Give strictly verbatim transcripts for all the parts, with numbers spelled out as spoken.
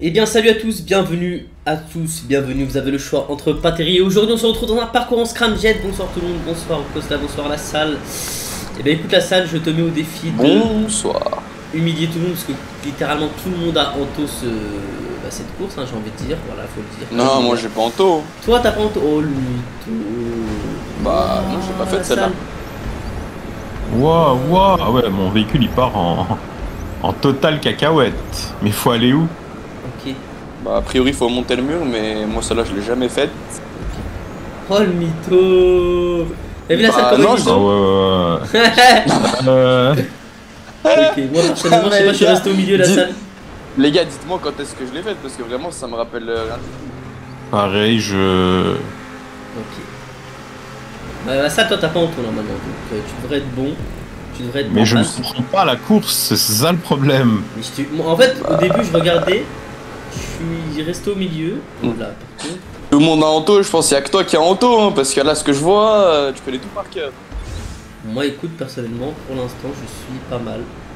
Eh bien salut à tous, bienvenue à tous, bienvenue, vous avez le choix entre Pateri et aujourd'hui on se retrouve dans un parcours en scramjet. Bonsoir tout le monde, bonsoir Costa, bonsoir la salle. Eh bien écoute la salle, je te mets au défi de bonsoir. humilier tout le monde parce que littéralement tout le monde a Anto ce... bah, cette course, hein, j'ai envie de dire, voilà faut le dire. Non, moi j'ai pas Anto. Toi t'as pas Anto, oh le mytho. Bah non j'ai pas fait celle-là. Waouh, waouh, ah ouais mon véhicule il part en, en total cacahuète. Mais faut aller où? Ok. Bah a priori faut monter le mur mais moi celle-là je l'ai jamais faite. Oh le mytho. T'as vu la salle comme non, elle Ah ouais, ouais, ouais. euh... Ok, moi personnellement je sais pas, je suis resté au milieu de la Dis... salle. Les gars dites-moi quand est-ce que je l'ai faite parce que vraiment ça me rappelle rien du tout. Pareil je... Ok. Bah, la salle toi t'as pas Anto normalement donc euh, tu devrais être bon. Tu devrais être Mais bon je ne place. comprends pas la course, c'est ça le problème. Mais je te- moi, en fait au début je regardais, je suis resté au milieu. Mm. Là, par contre. Tout le monde a Anto, je pense qu'il y a que toi qui a Anto hein, parce que là ce que je vois, euh, tu connais tout par cœur. Moi écoute personnellement pour l'instant je suis pas mal.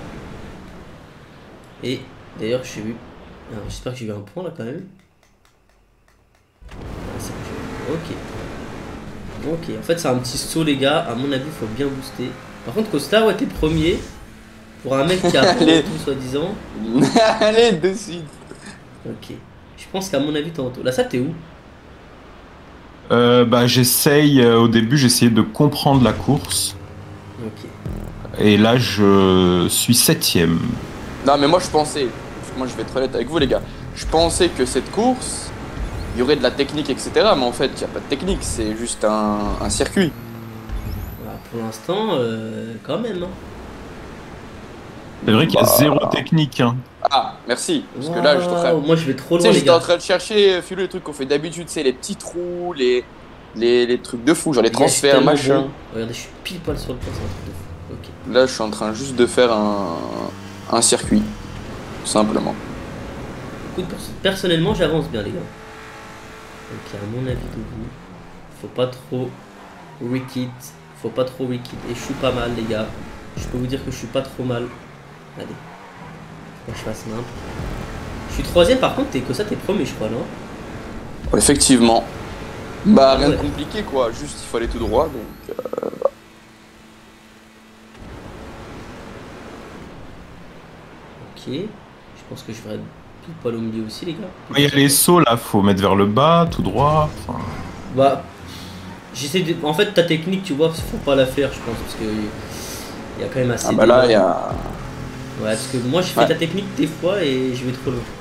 Et d'ailleurs j'ai eu. Alors, j'espère que j'ai eu un point là quand même. Ah, c'est bon, j'ai eu. Ok. Ok, en fait c'est un petit saut les gars, à mon avis il faut bien booster. Par contre Costa ouais t'es premier. Pour un mec qui a pas Allez. tout soi-disant. Allez de suite. Ok. Je pense qu'à mon avis t'es en Anto. Là ça t'es où? Euh, bah j'essaye, euh, au début j'essayais de comprendre la course. Ok. Et là je suis septième. Non mais moi je pensais, parce que moi je vais être honnête avec vous les gars, je pensais que cette course, il y aurait de la technique et cetera. Mais en fait il n'y a pas de technique, c'est juste un, un circuit. Voilà, pour l'instant, euh, quand même. Hein. C'est vrai qu'il y a Bah. zéro technique. Hein. Ah merci, parce que là je suis en train... Waouh, moi je vais trop Tu loin sais, les j'étais en gars. train de chercher, Philo, les trucs qu'on fait d'habitude, c'est les petits trous, les, les, les trucs de fou, genre les Les gars, je suis transferts, tellement machin. bon. Regardez, je suis pile poil sur le point, c'est un truc de fou. Ok. Là je suis en train juste de faire un, un circuit, tout simplement. Écoute, perso- personnellement, j'avance bien les gars. Ok, à mon avis de vous, faut pas trop wicked, faut pas trop wicked. Et je suis pas mal les gars. Je peux vous dire que je suis pas trop mal. Allez, faut que je fasse nimp. Je suis troisième par contre, t'es que ça, t'es premier je crois, non? Effectivement. Bah Ah rien ouais. de compliqué quoi, juste il faut aller tout droit, donc... euh, Ok, je pense que je vais tout poil au milieu aussi les gars. Il y a les sauts là, faut mettre vers le bas, tout droit. Enfin... Bah, j'essaie de... En fait, ta technique, tu vois, faut pas la faire, je pense, parce que il y a quand même assez. Ah bah là il d'éléments. y a... Ouais, parce que moi, je fais Ouais. ta technique des fois et je vais trop loin.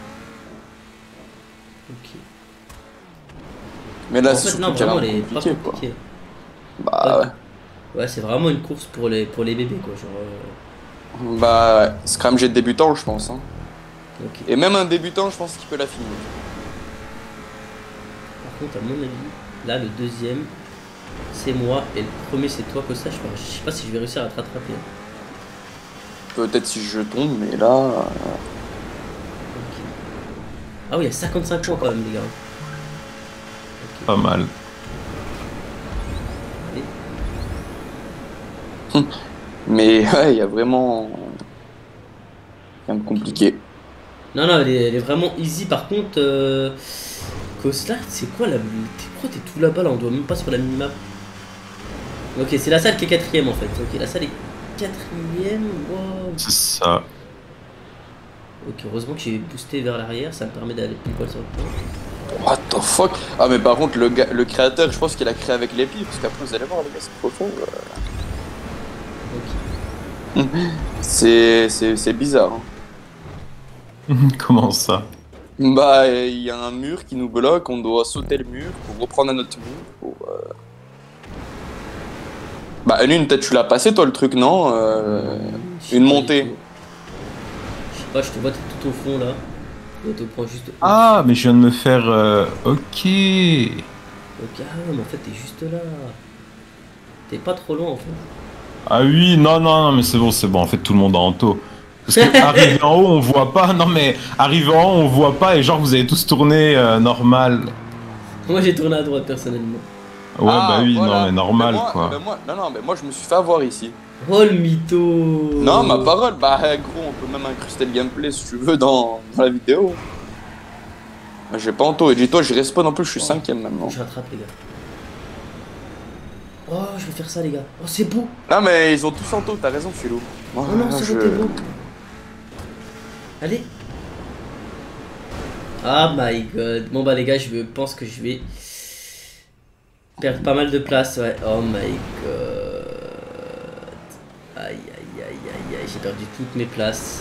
Ok. Mais là En c'est fait, surtout non, qu'il y a vraiment, rien elle de est pas compliqué quoi. compliquée. Bah ouais. Ouais, c'est vraiment une course pour les pour les bébés, quoi. Genre. euh, Bah ouais, scramjet de débutant je pense. Hein. Ok. Et même un débutant je pense qu'il peut la finir. Par contre, à mon avis, là, le deuxième, c'est moi et le premier, c'est toi, Costa. Je sais pas, je sais pas si je vais réussir à te rattraper. hein. Peut-être si je tombe, mais là... euh, Ok. Ah oui, il y a cinquante-cinq points quand même, les gars. Ok. Pas mal. Allez. Mais ouais, il y a vraiment... rien de compliqué. Non, non, elle est, elle est vraiment easy. Par contre, euh, Costa, c'est quoi la. t'es- Pourquoi t'es tout là-bas là? On doit même pas sur la minimap. Ok, c'est la salle qui est quatrième en fait. Ok, la salle est quatrième. Wow. C'est ça. Ok, heureusement que j'ai boosté vers l'arrière. Ça me permet d'aller pile poil sur le point. What the fuck. Ah mais par contre le, gars, le créateur je pense qu'il a créé avec les pieds parce qu'après vous allez voir les gars c'est profond. euh, Ok. C'est c'est c'est bizarre. Hein. Comment ça? Bah il y a un mur qui nous bloque, on doit sauter le mur pour reprendre un autre mur. Pour, euh... Bah une peut-être tu l'as passé toi le truc non euh... Je sais Une pas du montée. tout. Je sais pas, je te vois, t'es tout au fond là. Et te prends juste. Ah, mais je viens de me faire... euh, Ok. Ok, ah ouais, mais en fait, t'es juste là. T'es pas trop loin en fait. Ah oui, non, non, non, mais c'est bon, c'est bon. En fait, tout le monde a Anto. Parce que arrivé en haut, on voit pas. Non, mais arrivé en haut, on voit pas. Et genre, vous avez tous tourné euh, normal. Moi j'ai tourné à droite personnellement. Ouais, Ah, bah oui, voilà. non, mais normal, Mais moi- quoi. mais moi, non non mais moi je me suis fait avoir ici. Oh le mytho. Non ma parole, bah gros on peut même incruster le gameplay si tu veux dans, dans la vidéo. J'ai pas Anto, et dis-toi, je respawn en plus, je suis cinquième maintenant. Je rattrape, les gars. Oh, je vais faire ça, les gars. Oh, c'est beau. Non, mais ils ont tous Anto, t'as raison, Philo. Oh, non, c'est je... beau, t'es beau. Allez. Ah my god. Bon, bah, les gars, je pense que je vais perdre pas mal de place, ouais. Oh my god. Aïe, aïe, aïe, aïe, aïe. J'ai perdu toutes mes places.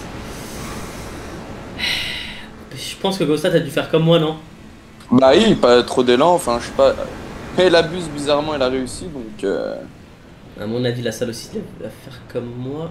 Je pense que Ghosta, t'as dû faire comme moi, non? Bah oui, pas trop d'élan, enfin, je sais pas. Mais elle abuse bizarrement, elle a réussi, donc... Euh... À mon avis, la salle aussi va faire comme moi.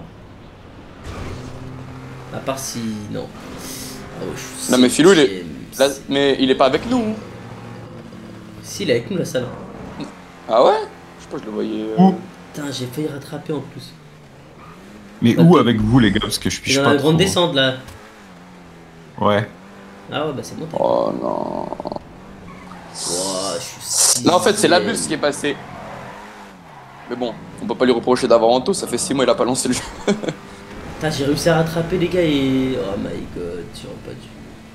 À part si... Non. Oh, je non mais Philou, il est... est... Là... Mais il est pas avec nous. Hein. Si, il est avec nous, la salle. Ah ouais? Je sais pas, je le voyais... Euh... Où? Putain, j'ai failli rattraper en plus. Mais bah, où avec vous, les gars? Parce que je piche dans pas la grande trop. descente, là. Ouais. Ah ouais, bah c'est bon. Oh non... Wow, je suis non, en fait, c'est l'abus qui est passé. Mais bon, on peut pas lui reprocher d'avoir Anto, ça fait six mois il a pas lancé le jeu. Putain, j'ai réussi à rattraper les gars et... Oh my god, tu pas dû.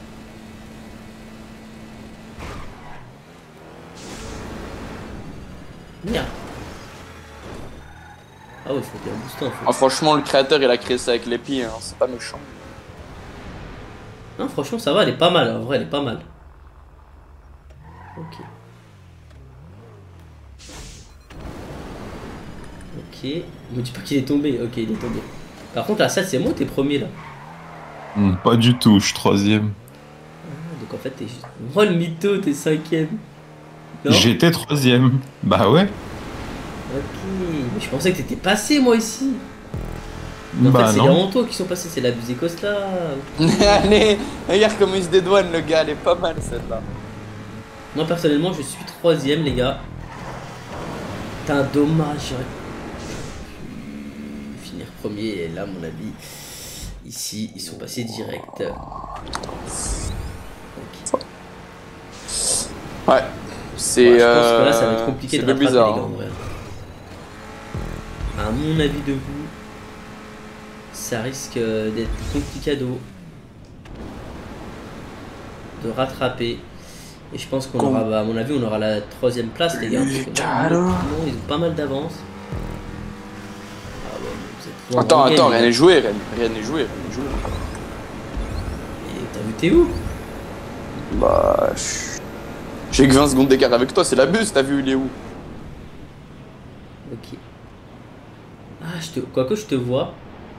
Merde. Ah ouais, il faut bien booster en fait. Ah, franchement, le créateur il a créé ça avec les pieds, hein. C'est pas méchant. Non, franchement, ça va, elle est pas mal. En vrai, elle est pas mal. Ok. Ok. Me dis pas qu'il est tombé. Ok, il est tombé. Par contre, la salle, c'est moi ou t'es premier là? Hmm, pas du tout, je suis troisième. Ah, donc en fait, t'es juste. Oh le mytho, t'es cinquième. Non? J'étais troisième. Bah ouais. Ok. Mais je pensais que t'étais passé moi ici. Mais en bah fait, c'est non. les Ranto qui sont passés, c'est la Buzicosta. Allez, regarde comment il se dédouane le gars, elle est pas mal celle-là. Moi personnellement, je suis troisième, les gars. Putain, dommage. J'aurais pu finir premier. Et là, à mon avis, ici, ils sont passés direct. Okay. Ouais. C'est. Ouais, je pense euh... que là, ça va être compliqué de rattraper, bizarre, les gars, en vrai. À mon avis de vous, ça risque d'être compliqué de rattraper. Et je pense qu'on aura, bah, à mon avis, on aura la troisième place, les gars. Parce que là, ils ont pas mal d'avance. Ah ouais, vous êtes attends, attends, game, rien n'est joué, rien rien n'est joué, rien n'est joué. Et t'as vu t'es où? Bah. J'ai que vingt secondes d'écart avec toi, c'est la bus, t'as vu il est où? Ok. Ah, je te... quoique je te vois.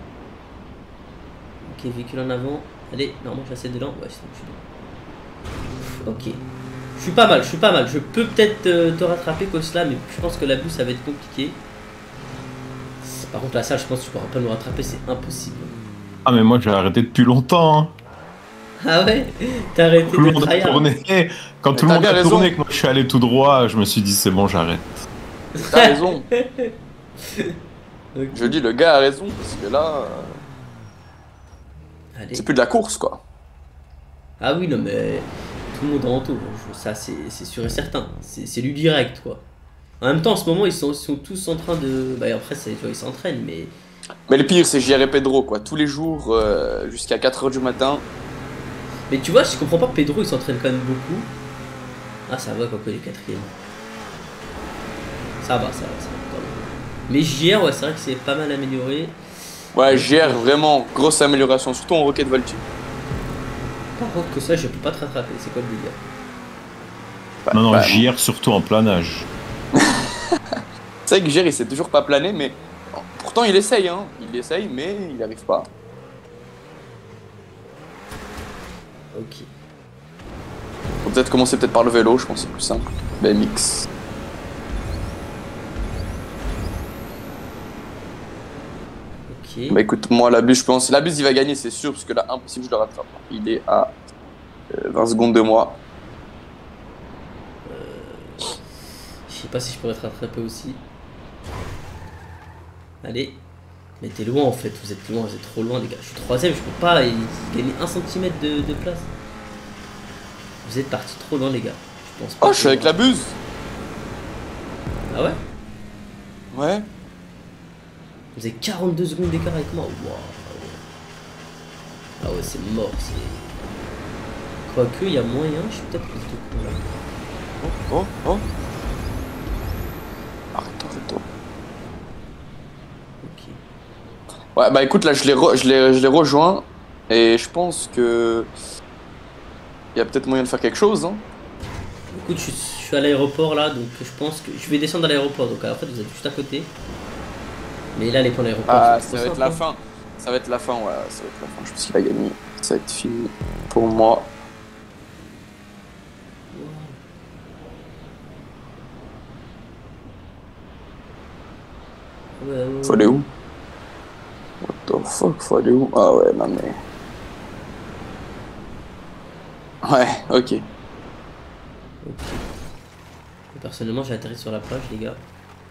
Ok, véhicule en avant. Allez, normalement j'essaie de là. Ouais, c'est bon, je suis bon. Ok. Je suis pas mal, je suis pas mal. Je peux peut-être te, te rattraper que cela, mais je pense que la bus ça va être compliqué. Par contre, la salle, je pense que tu pourras pas nous rattraper, c'est impossible. Ah, mais moi j'ai arrêté depuis longtemps. Hein. Ah ouais? T'as arrêté Tout le de monde a tryhard. tourné. Quand Mais tout le t'as monde bien a raison. tourné, que moi je suis allé tout droit, je me suis dit c'est bon, j'arrête. T'as raison. Ok. Je dis le gars a raison, parce que là. euh, Allez. C'est plus de la course quoi. Ah oui, non mais tout le monde est en taux, ça c'est sûr et certain. C'est du direct quoi. En même temps, en ce moment, ils sont, ils sont tous en train de. Bah, après, tu vois, ils s'entraînent, mais. Mais le pire, c'est J R et Pedro quoi. Tous les jours, euh, jusqu'à quatre heures du matin. Mais tu vois, je comprends pas, Pedro il s'entraîne quand même beaucoup. Ah, ça va, quoi que les quatrièmes. Ça va, ça va, ça va quand même. Mais J R, ouais, c'est vrai que c'est pas mal amélioré. Ouais, J R, vraiment, grosse amélioration, surtout en Rocket Voltige. Par contre, que ça, je peux pas te rattraper, c'est quoi le délire? Bah, Non, non, bah, J R surtout en planage. c'est vrai que J R, il sait toujours pas planer, mais pourtant il essaye, hein. Il essaye, mais il n'y arrive pas. Ok. Faut peut-être commencer peut-être par le vélo, je pense que c'est plus simple. B M X. Ok. Bah écoute, moi la bus, je pense. La bus, il va gagner, c'est sûr, parce que là, impossible, je le rattrape. Il est à euh, vingt secondes de moi. Je sais pas si je pourrais te rattraper aussi. Allez. Mais t'es loin en fait, vous êtes loin, vous êtes trop loin les gars. Je suis troisième, je peux pas gagner un centimètre de, de place. Vous êtes partis trop loin les gars. Je pense pas. Oh, je suis avec la bus. Ah ouais? Ouais. Vous avez quarante-deux secondes d'écart avec moi. Wow. Ah ouais, c'est mort. Quoique, il y a moyen, je suis peut-être plus de con là. Oh, oh, oh. Arrête, arrête. Ok. Ouais, bah écoute, là, je l'ai re- je l'ai- je l'ai rejoint. Et je pense que. Il y a peut-être moyen de faire quelque chose, hein. Écoute, je suis, je suis à l'aéroport là, donc je pense que je vais descendre à l'aéroport. Donc en fait, vous êtes juste à côté. Mais là, les points d'aéroport. Ah, c'est ça va trop être la simple, fin. Ça va être la fin, ouais, ça va être la fin. Je pense qu'il a gagné. Ça va être fini pour moi. hein. Ouais, ouais, Faut aller où? What the fuck, faut aller où? Ah ouais, non mais. Ouais, ok. Ok. Personnellement, j'ai atterri sur la plage, les gars.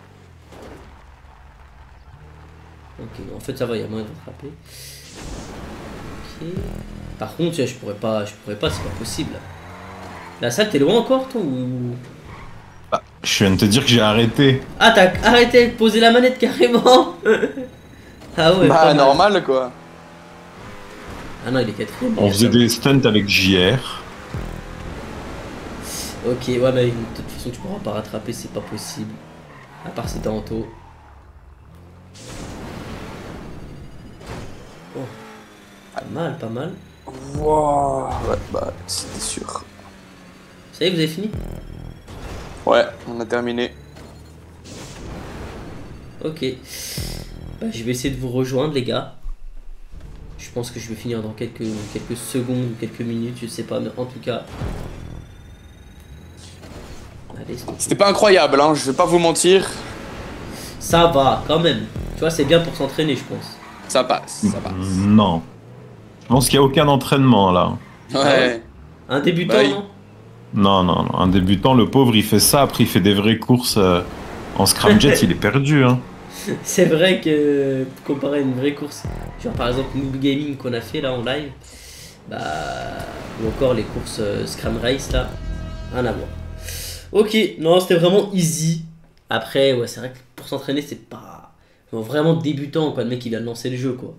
Ok, en fait, ça va, il y a moyen de rattraper. Ok. Par contre, je pourrais pas, je pourrais pas, c'est pas possible. La salle, t'es loin encore, toi ou... Bah, je viens de te dire que j'ai arrêté. Ah, t'as arrêté de poser la manette carrément. Ah ouais, Bah, pas mal. normal quoi. Ah non, il est quatrième. On faisait des stunts avec J R. Ok, ouais, mais de toute façon, tu pourras pas rattraper, c'est pas possible. À part si t'es en taux. Oh. Pas mal, pas mal. Wow. Ouais, bah, c'était sûr. Ça y est, vous avez fini? Ouais, on a terminé. Ok. Bah, je vais essayer de vous rejoindre, les gars. Je pense que je vais finir dans quelques, quelques secondes ou quelques minutes, je sais pas, mais en tout cas. Allez, c'est- C'était pas incroyable, hein, je vais pas vous mentir. ça va quand même. Tu vois, c'est bien pour s'entraîner, je pense. Ça passe, ça passe. Non. Je pense qu'il n'y a aucun entraînement là. Ouais. Un débutant, Bah, il- non? Non, non, non. Un débutant, le pauvre, il fait ça, après il fait des vraies courses euh, en scramjet, il est perdu. Hein. C'est vrai que comparé à une vraie course, genre par exemple Noob Gaming qu'on a fait là en live, bah ou encore les courses euh, Scram Race là, rien à voir. Ok, non c'était vraiment easy. Après ouais c'est vrai que pour s'entraîner c'est pas bon, vraiment débutant quoi, le mec il vient de lancer le jeu quoi.